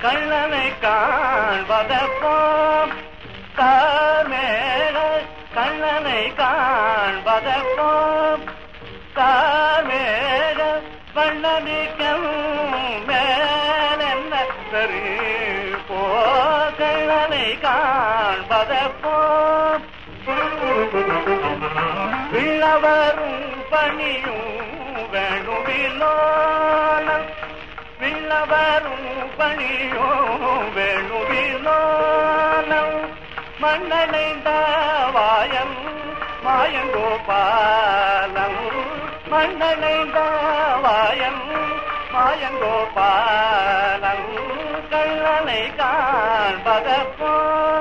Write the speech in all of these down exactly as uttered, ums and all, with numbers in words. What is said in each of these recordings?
கள்ளனை காண்பதப்போம் கார்மேக கள்ளனை காண்பதப்போம் கார்மேக வண்ணமிக்கம் மேலென்ன சரி போ கள்ளனை காண்பதப்போம் விண்ணவரும் பணியும் வேணுவிலோனம் விண்ணவரும் பணியும் வேணுவிலோனம் மண்ணடைந்த வாயம் மாயங்கோபாலம் மண்ணடைந்த வாயம் மாயங்கோபாலம் கள்ளனை காண்பதப்போ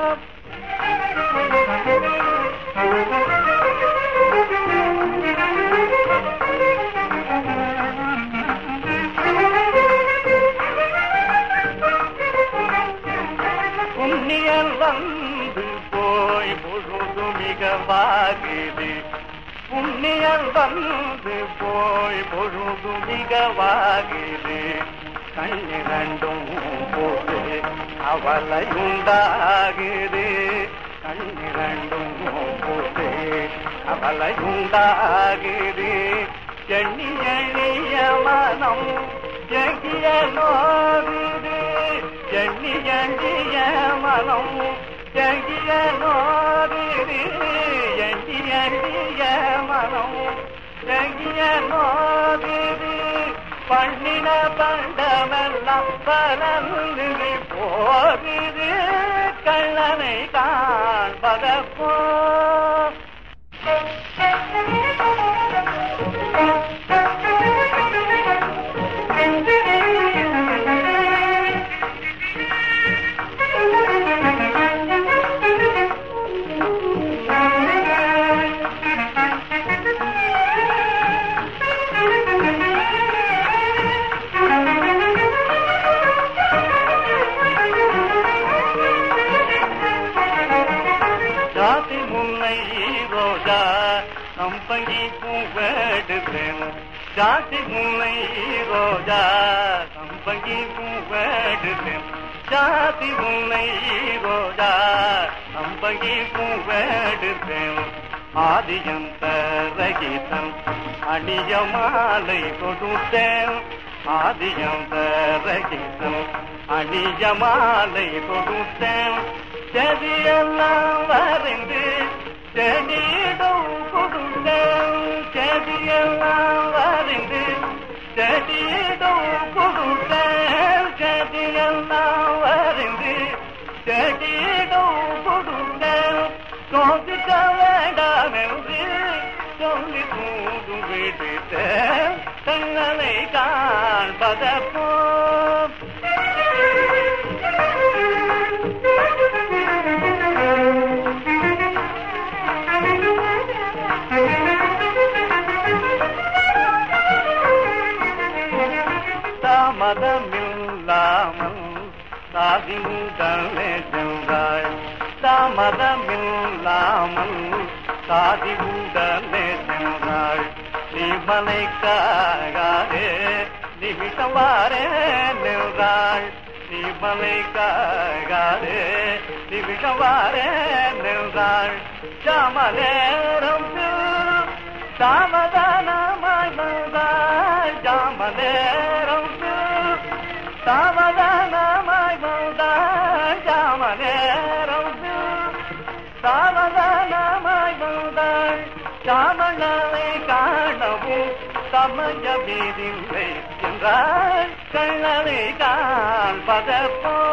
புண்ணியன் வந்து போய் பொழுது மிகவாகுது புண்ணியன் வந்து போய் பொழுது மிகவாகுது கண்ணிரண்டும் போது அவளை உண்டாகுது கண்ணிரண்டும் போது அவளை உண்டாகுது எண்ணி எண்ணிய மனம் எங்கிய நோகுது எண்ணி எண்ணிய மனம் எங்கிய நோகுது எண்ணி எண்ணிய மனம் எங்கிய நோகுது பண்ணின பண்டமெல்லாம் பலந்து போகுது கள்ளனை காண்பதப்போ ஜாதி முல்லை ரோஜா சம்பங்கி பூவெடுத்தேன் ஜாதி முல்லை ரோஜா சம்பங்கி பூவெடுத்தேன் ஜாதி முல்லை ரோஜா சம்பங்கி பூவெடுத்தேன் ஆதியம் தரகிதன் அணிய மாலை கொடுத்தேன் ஆதியம் தரகிதன் அணிய மாலை கொடுத்தேன் செடியெல்லாம் வரைந்து செடியிடம் கொடுத்தேன் செடியெல்லாம் வரைந்து செடியிடம் கொடுத்தேன் செடியெல்லாம் வரைந்து செடியிடம் கொடுத்தேன் சோதிக்க வேண்டாம் என்று சொல்லி தூது விடுத்தேன் தங்களை காண்பதப்போ தாமதமில்லாமல் சாதி உடனே சென்றாய் தாமதமில்லாமல் சாதி உடனே சென்றாய் நீ மலைக்காகாதே நிமிஷம் வாரே நின்றாய் நீ மலைக்காகாதே நிமிஷம் வாரே நின்றாய் ஜாமலேரம் தாமதானமாய் வந்தாய் ஜாமலேரம் தாமதானமாய் வந்தாய் ஜாமலேரம் தாமதானமாய் வந்தாய் சாமணனை காணவும் சமய வீதில்லை என்றால் கண்ணனை காண்பதப்போ